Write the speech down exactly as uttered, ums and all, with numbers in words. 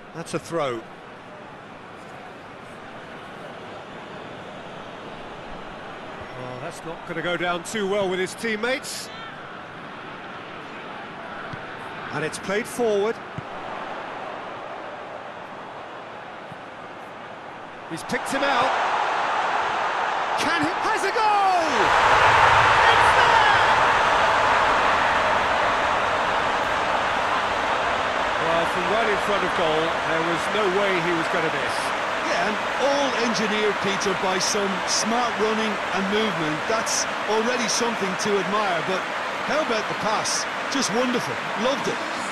That's a throw. Well, that's not going to go down too well with his teammates. And it's played forward. He's picked him out. Can he? Has a goal! It's there! Well, from right in front of goal, there was no way he was going to miss. Yeah, and all engineered, Peter, by some smart running and movement. That's already something to admire, but how about the pass? Just wonderful. Loved it.